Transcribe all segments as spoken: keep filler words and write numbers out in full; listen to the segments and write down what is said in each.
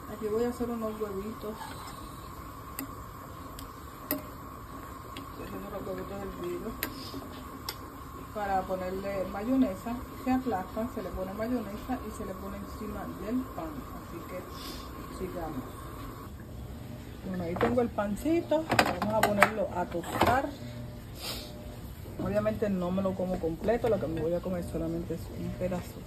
Aquí voy a hacer unos huevitos. Estoy haciendo los huevitos hervidos para ponerle mayonesa. Se aplastan, se le pone mayonesa y se le pone encima del pan. Así que sigamos. Bueno, ahí tengo el pancito. Vamos a ponerlo a tostar. Obviamente no me lo como completo, lo que me voy a comer solamente es un pedazo.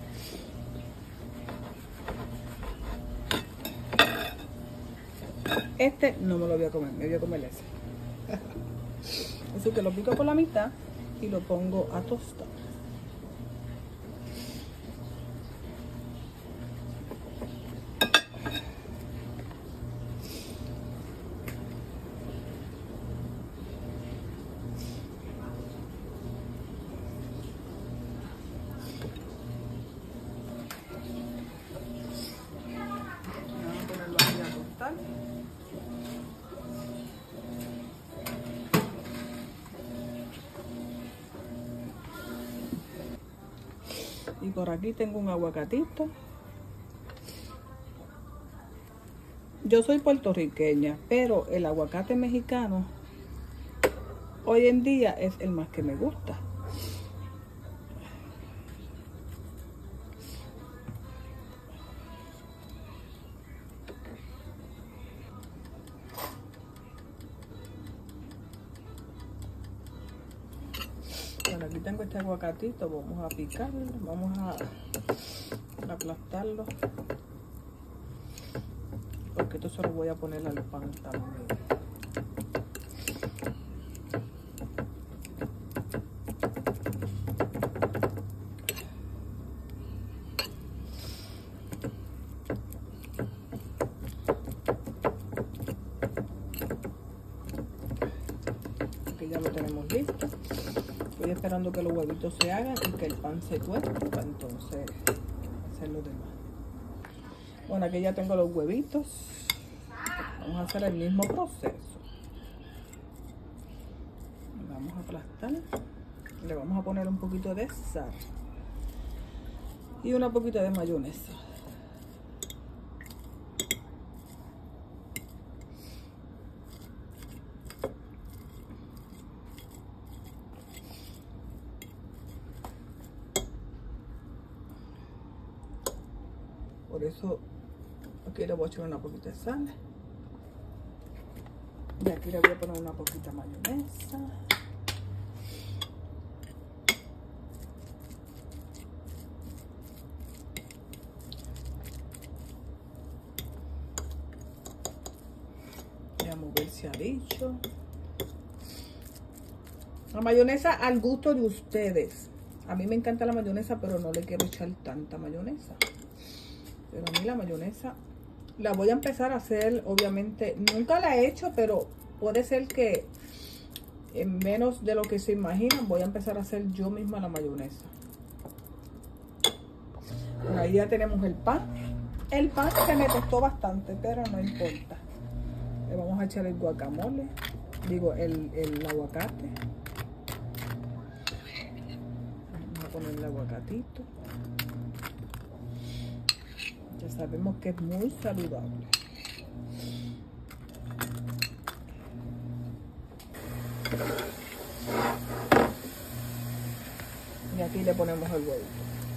Este no me lo voy a comer, me voy a comer ese. Así que lo pico por la mitad y lo pongo a tostar. Vamos a ponerlo aquí a tostar. Y por aquí tengo un aguacatito. Yo soy puertorriqueña, pero el aguacate mexicano hoy en día es el más que me gusta. Bueno, aquí tengo este aguacatito, vamos a picarlo, vamos a aplastarlo, porque esto se lo voy a poner al pan también. Aquí ya lo tenemos listo. Estoy esperando que los huevitos se hagan y que el pan se tueste para entonces hacer lo demás. Bueno, aquí ya tengo los huevitos. Vamos a hacer el mismo proceso. Vamos a aplastar. Le vamos a poner un poquito de sal y una poquito de mayonesa. Por eso aquí le voy a echar una poquita de sal. Y aquí le voy a poner una poquita de mayonesa. Veamos ver si ha dicho. La mayonesa al gusto de ustedes. A mí me encanta la mayonesa, pero no le quiero echar tanta mayonesa. Pero a mí la mayonesa la voy a empezar a hacer, obviamente, nunca la he hecho, pero puede ser que en menos de lo que se imaginan, voy a empezar a hacer yo misma la mayonesa. Por ahí ya tenemos el pan. El pan se me costó bastante, pero no importa. Le vamos a echar el guacamole, digo, el, el aguacate. Vamos a poner el aguacatito. Ya sabemos que es muy saludable. Y aquí le ponemos el huevo.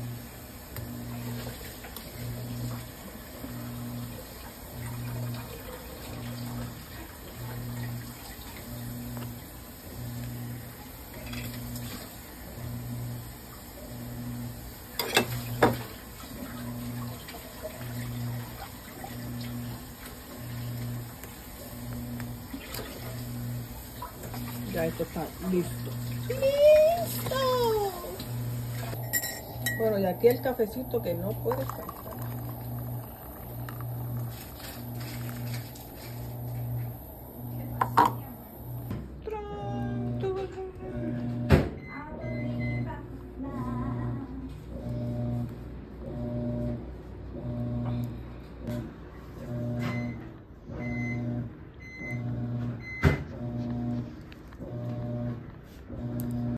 Ya esto está listo. ¡Listo! Bueno, y aquí el cafecito que no puede faltar.